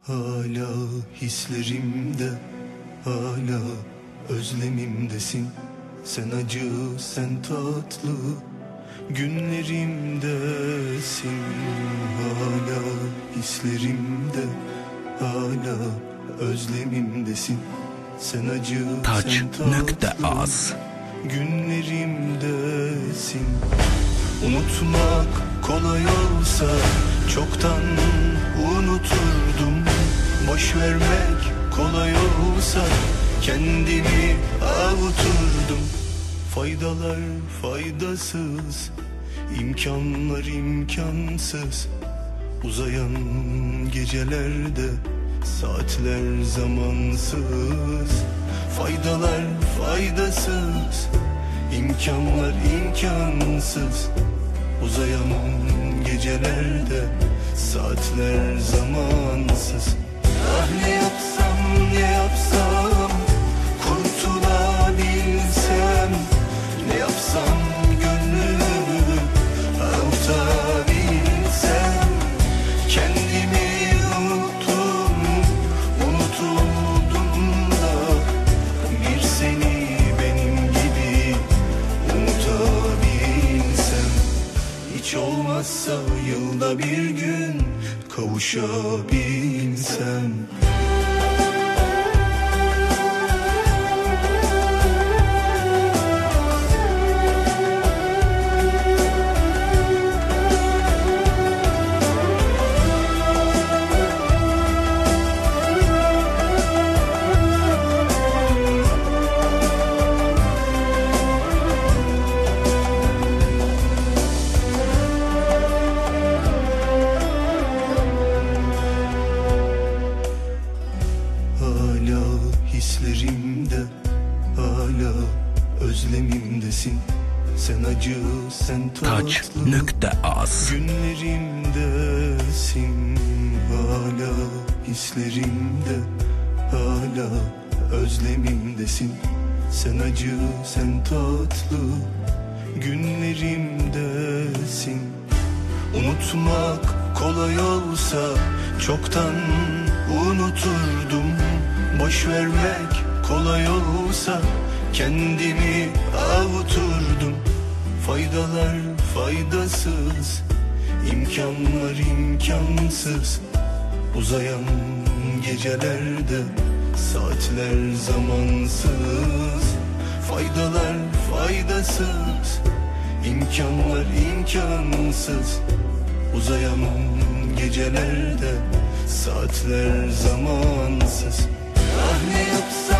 Hala hislerimde, hala özlemimdesin. Sen acı, sen tatlı, günlerimdesin. Hala hislerimde, hala özlemimdesin. Sen acı, sen tatlı, günlerimdesin. Unutmak kolay olsa çoktan unuturdum. Boş vermek kolay olsa kendimi avuturdum. Faydalar faydasız, imkanlar imkansız. Uzayan gecelerde saatler zamansız. Faydalar faydasız, imkanlar imkansız. Uzayan gecelerde saatler zamansız. Ah ne yapsam ne yapsam kurtulabilsem, ne yapsam gönlümü avutabilsem. Kendimi unuttum, unutuldum da bir seni benim gibi unutabilsem. Hiç olmazsa yılda bir gün kavuşabilsem. Hislerimde, hala özlemimdesin. Sen acı, sen tatlı, günlerimdesin. Hala hislerimde, hala özlemimdesin. Sen acı, sen tatlı, günlerimdesin. Unutmak kolay olsa çoktan unuturdum. Boş vermek kolay olsa kendimi avuturdum. Faydalar faydasız, imkanlar imkansız. Uzayan gecelerde saatler zamansız. Faydalar faydasız, imkanlar imkansız. Uzayan gecelerde saatler zamansız. Ah ne yapsam